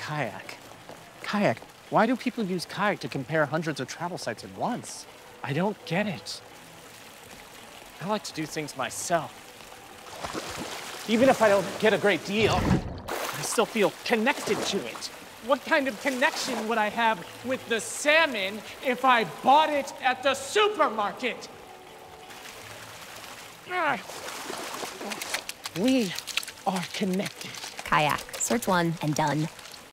Kayak. Kayak. Why do people use kayak to compare hundreds of travel sites at once? I don't get it. I like to do things myself. Even if I don't get a great deal, I still feel connected to it. What kind of connection would I have with the salmon if I bought it at the supermarket? We are connected. Kayak. Search one and done.